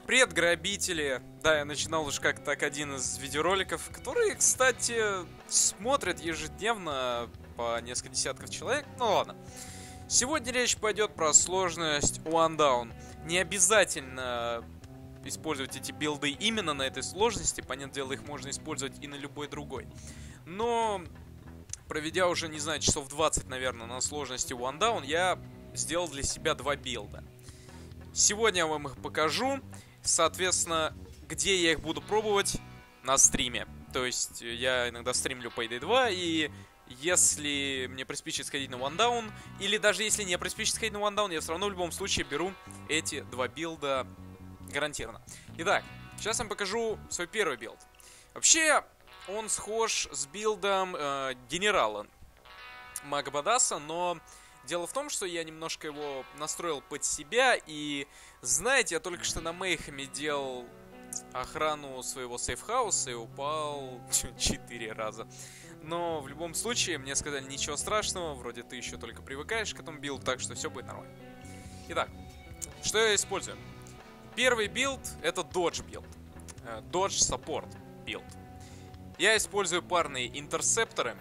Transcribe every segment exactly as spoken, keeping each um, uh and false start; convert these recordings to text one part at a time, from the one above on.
Привет, грабители! Да, я начинал уже как так один из видеороликов, которые, кстати, смотрят ежедневно по несколько десятков человек. Ну ладно. Сегодня речь пойдет про сложность One Down. Не обязательно использовать эти билды именно на этой сложности. Понятное дело, их можно использовать и на любой другой. Но, проведя уже, не знаю, часов двадцать, наверное, на сложности One Down, я сделал для себя два билда. Сегодня я вам их покажу. Соответственно, где я их буду пробовать? На стриме. То есть я иногда стримлю Payday два, и если мне приспичит сходить на One Down, или даже если не приспичит сходить на One Down, я все равно в любом случае беру эти два билда гарантированно. Итак, сейчас я вам покажу свой первый билд. Вообще, он схож с билдом э, генерала Магбадаса, но дело в том, что я немножко его настроил под себя, и, знаете, я только что на Мейхаме делал охрану своего сейфхауса и упал четыре раза. Но в любом случае, мне сказали, ничего страшного, вроде ты еще только привыкаешь к этому билду, так что все будет нормально. Итак, что я использую? Первый билд — это Dodge билд. Dodge Support билд. Я использую парные интерсепторы.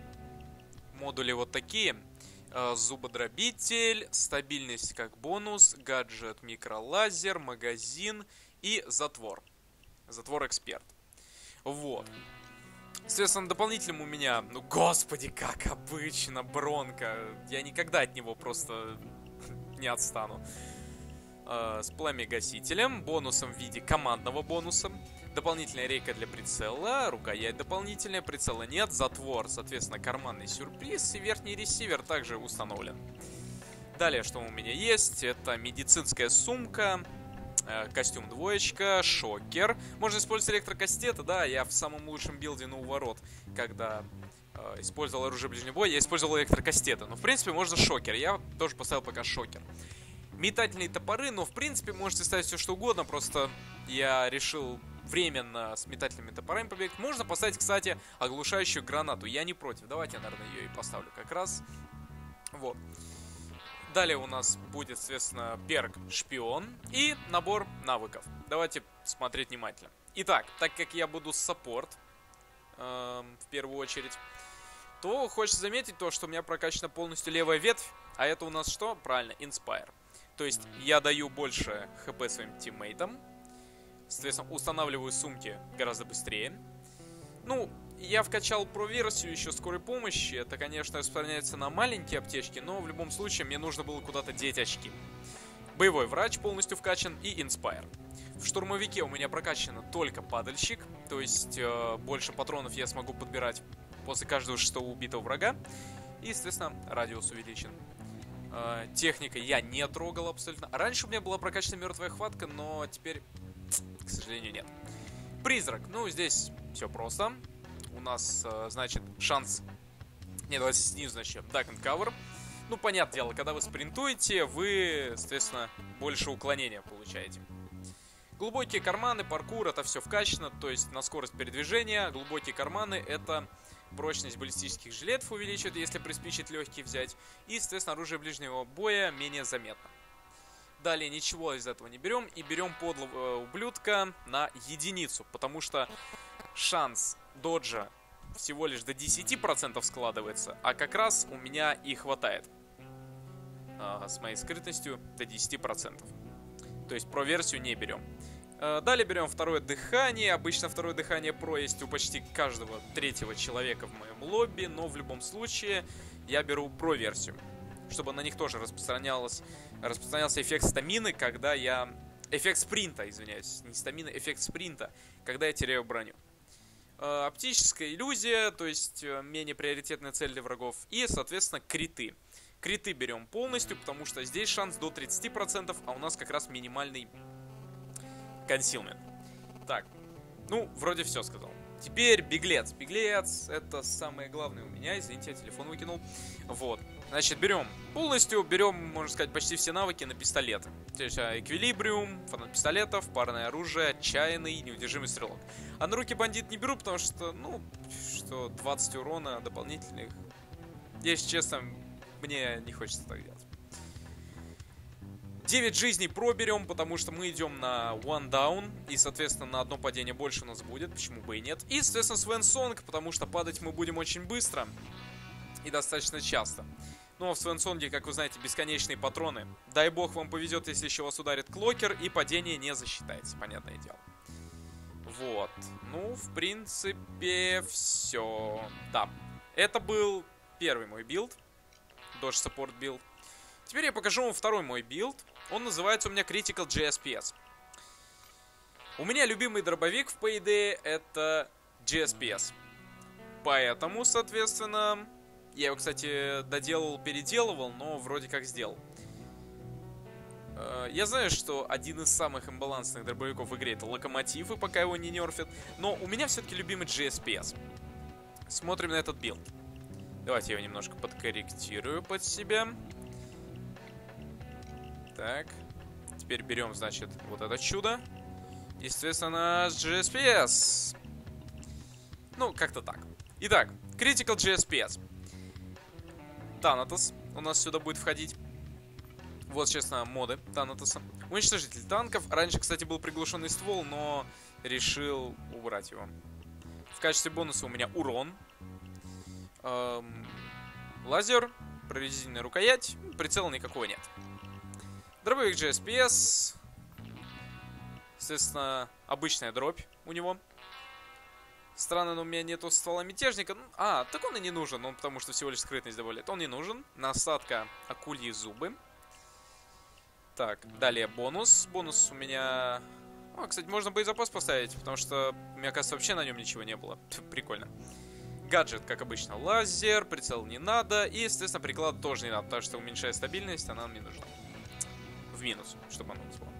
Модули вот такие. Зубодробитель, стабильность как бонус, гаджет микролазер, магазин и затвор. Затвор эксперт. Вот. Соответственно, дополнительным у меня, ну господи, как обычно, Бронко. Я никогда от него просто не отстану. С пламя-гасителем, бонусом в виде командного бонуса. Дополнительная рейка для прицела, рукоять дополнительная, прицела нет, затвор, соответственно, карманный сюрприз и верхний ресивер также установлен. Далее, что у меня есть, это медицинская сумка, э, костюм двоечка, шокер. Можно использовать электрокастеты, да, я в самом лучшем билде на уворот, когда э, использовал оружие ближнего боя, я использовал электрокастеты. Но, в принципе, можно шокер, я тоже поставил пока шокер. Метательные топоры, но, в принципе, можете ставить все что угодно, просто я решил временно с метательными топорами побегать. Можно поставить, кстати, оглушающую гранату. Я не против. Давайте я, наверное, ее и поставлю как раз. Вот. Далее у нас будет, соответственно, перк шпион и набор навыков. Давайте смотреть внимательно. Итак, так как я буду саппорт, э, в первую очередь, то хочется заметить то, что у меня прокачана полностью левая ветвь. А это у нас что? Правильно, Inspire. То есть я даю больше хп своим тиммейтам. Соответственно, устанавливаю сумки гораздо быстрее. Ну, я вкачал про-версию еще скорой помощи. Это, конечно, распространяется на маленькие аптечки, но в любом случае мне нужно было куда-то деть очки. Боевой врач полностью вкачан и Inspire. В штурмовике у меня прокачано только падальщик. То есть э, больше патронов я смогу подбирать после каждого шестого убитого врага. И, соответственно, радиус увеличен. Э, техникой я не трогал абсолютно. Раньше у меня была прокачана мертвая хватка, но теперь, к сожалению, нет. Призрак. Ну, здесь все просто. У нас, э, значит, шанс... Не, давайте снизу начнем. Duck and Cover. Ну, понятное дело, когда вы спринтуете, вы, соответственно, больше уклонения получаете. Глубокие карманы, паркур, это все вкачано, то есть на скорость передвижения. Глубокие карманы — это прочность баллистических жилетов увеличивает, если приспичит легкие взять. И, соответственно, оружие ближнего боя менее заметно. Далее ничего из этого не берем. И берем подлого ублюдка на единицу. Потому что шанс доджа всего лишь до десяти процентов складывается. А как раз у меня и хватает. А, с моей скрытностью до десяти процентов. То есть про версию не берем. Далее берем второе дыхание. Обычно второе дыхание про есть у почти каждого третьего человека в моем лобби. Но в любом случае я беру про версию. Чтобы на них тоже распространялось, распространялся эффект стамины, когда я... Эффект спринта, извиняюсь. Не стамина, эффект спринта, когда я теряю броню. Оптическая иллюзия, то есть менее приоритетная цель для врагов. И, соответственно, криты. Криты берем полностью, потому что здесь шанс до тридцати процентов, а у нас как раз минимальный консилмент. Так, ну, вроде все сказал. Теперь беглец. Беглец — это самое главное у меня. Извините, я телефон выкинул. Вот. Значит, берем полностью, берем, можно сказать, почти все навыки на пистолеты. То есть эквилибриум, фанат пистолетов, парное оружие, отчаянный, неудержимый стрелок. А на руки бандит не беру, потому что, ну, что двадцать урона дополнительных. Если честно, мне не хочется так делать. девять жизней проберем, потому что мы идем на one down, и, соответственно, на одно падение больше у нас будет, почему бы и нет. И, соответственно, Свен Сонг, потому что падать мы будем очень быстро и достаточно часто. Ну, а в Свен Сонге, как вы знаете, бесконечные патроны. Дай бог вам повезет, если еще вас ударит клокер, и падение не засчитается, понятное дело. Вот. Ну, в принципе, все. Да. Это был первый мой билд. Dodge Support билд. Теперь я покажу вам второй мой билд. Он называется у меня Critical джей эс пи эс. У меня любимый дробовик в Payday это джей эс пи эс. Поэтому, соответственно, я его, кстати, доделал, переделывал, но вроде как сделал. Я знаю, что один из самых имбалансных дробовиков в игре это Локомотив, и пока его не нерфят. Но у меня все-таки любимый джей эс пи эс. Смотрим на этот билд. Давайте я его немножко подкорректирую под себя. Так. Теперь берем, значит, вот это чудо. Естественно, джей эс пи эс. Ну, как-то так. Итак, Critical джей эс пи эс. Thanatos у нас сюда будет входить. Вот, честно, моды Thanatos. Уничтожитель танков. Раньше, кстати, был приглушенный ствол, но решил убрать его. В качестве бонуса у меня урон. Эм, лазер. Прорезиненная рукоять. Прицела никакого нет. Дробовик джей эс пи эс. Естественно, обычная дробь у него. Странно, но у меня нету ствола мятежника. А, так он и не нужен, он потому что всего лишь скрытность добавляет. Он не нужен. Насадка акульи зубы. Так, далее бонус. Бонус у меня... О, кстати, можно боезапас поставить, потому что, мне кажется, вообще на нем ничего не было. Прикольно. Гаджет, как обычно, лазер. Прицел не надо. И, естественно, приклад тоже не надо, потому что уменьшает стабильность, она нам не нужна. В минус, чтобы она у нас была.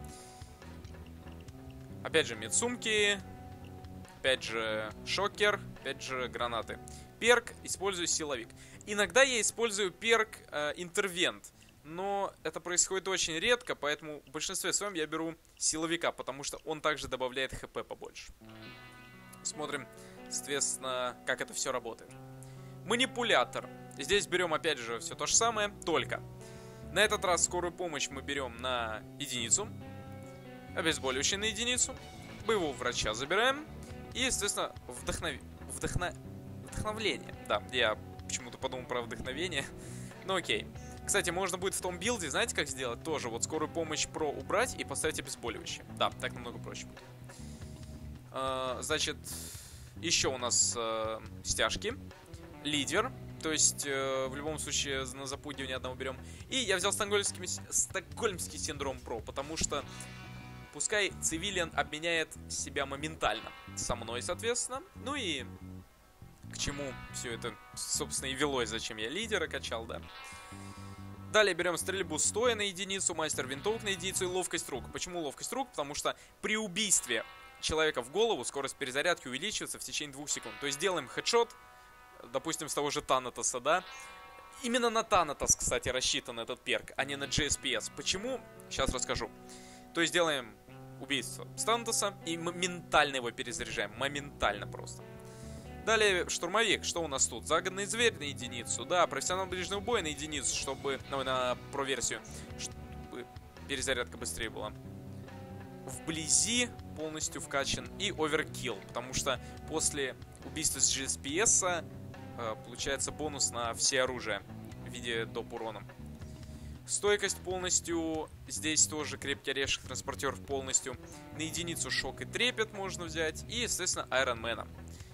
Опять же, медсумки. Опять же, шокер. Опять же, гранаты. Перк. Использую силовик. Иногда я использую перк э, интервент. Но это происходит очень редко, поэтому в большинстве своем я беру силовика, потому что он также добавляет хп побольше. Смотрим, соответственно, как это все работает. Манипулятор. Здесь берем опять же все то же самое, только на этот раз скорую помощь мы берем на единицу. Обезболивающее на единицу. Боевого врача забираем. И, естественно, вдохнов... Вдохно... вдохновление. Да, я почему-то подумал про вдохновение. Ну окей. Кстати, можно будет в том билде, знаете, как сделать? Тоже вот скорую помощь про убрать и поставить обезболивающее. Да, так намного проще будет. А, значит, еще у нас а, стяжки. Лидер. То есть, э, в любом случае, на запугивание одного берем. И я взял стокгольмский, стокгольмский синдром про, потому что пускай цивилиан обменяет себя моментально со мной, соответственно. Ну и к чему все это, собственно, и велось, зачем я лидера качал, да. Далее берем стрельбу стоя на единицу, мастер винтовок на единицу и ловкость рук. Почему ловкость рук? Потому что при убийстве человека в голову скорость перезарядки увеличивается в течение двух секунд. То есть делаем хедшот, допустим, с того же Thanatos, да. Именно на Thanatos, кстати, рассчитан этот перк, а не на джей эс пи эс. Почему? Сейчас расскажу. То есть делаем убийство с Thanatos и моментально его перезаряжаем. Моментально просто. Далее штурмовик. Что у нас тут? Загадный зверь на единицу. Да, профессионал ближнего боя на единицу, чтобы... Ну, на про-версию. Чтобы перезарядка быстрее была. Вблизи полностью вкачан. И оверкилл. Потому что после убийства с джей эс пи эс э, получается бонус на все оружия в виде доп. Урона. Стойкость полностью. Здесь тоже крепкий орешек, транспортер полностью. На единицу шок и трепет можно взять. И, естественно, Айронмена.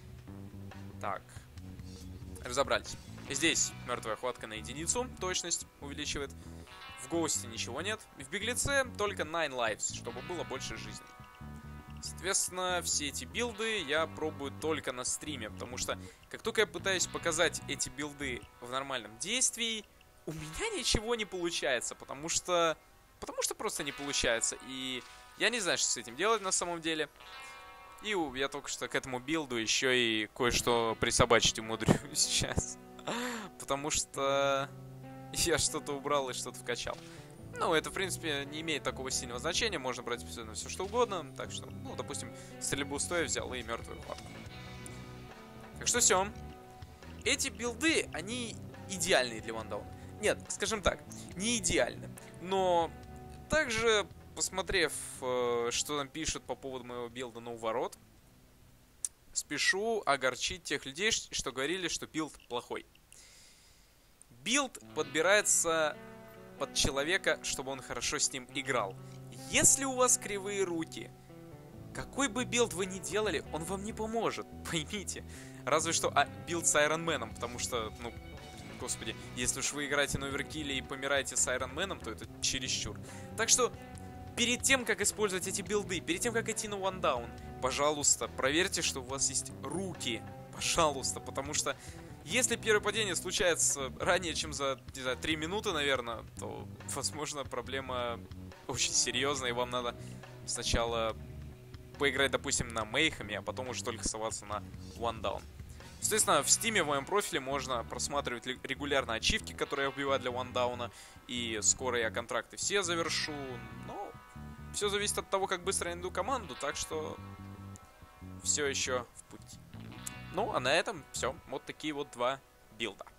Так, разобрались. Здесь мертвая хватка на единицу, точность увеличивает. В Гоусте ничего нет. В Беглеце только nine lives, чтобы было больше жизни. Соответственно, все эти билды я пробую только на стриме, потому что как только я пытаюсь показать эти билды в нормальном действии, у меня ничего не получается, потому что... Потому что просто не получается, и я не знаю, что с этим делать на самом деле. И я только что к этому билду еще и кое-что присобачить умудрю сейчас. Потому что я что-то убрал и что-то вкачал. Ну, это, в принципе, не имеет такого сильного значения. Можно брать абсолютно все, что угодно. Так что, ну, допустим, стрельбу стоя взял и мертвую хватку. Так что все. Эти билды, они идеальные для вандала. Нет, скажем так, не идеальны. Но Также, посмотрев, э, что там пишут по поводу моего билда на уворот, спешу огорчить тех людей, что говорили, что билд плохой. Билд подбирается под человека, чтобы он хорошо с ним играл. Если у вас кривые руки, какой бы билд вы ни делали, он вам не поможет, поймите. Разве что а, билд с Айронменом, потому что, ну, господи, если уж вы играете на оверкилле и помираете с Айронменом, то это чересчур. Так что, перед тем, как использовать эти билды, перед тем, как идти на вандаун, пожалуйста, проверьте, что у вас есть руки. Пожалуйста, потому что если первое падение случается ранее, чем за, не знаю, три минуты, наверное, то, возможно, проблема очень серьезная, и вам надо сначала поиграть, допустим, на мейхаме, а потом уже только соваться на вандаун. Соответственно, в стиме в моем профиле можно просматривать регулярно ачивки, которые я убиваю для вандауна, и скоро я контракты все завершу, но все зависит от того, как быстро я найду команду, так что все еще в пути. Ну, а на этом все. Вот такие вот два билда.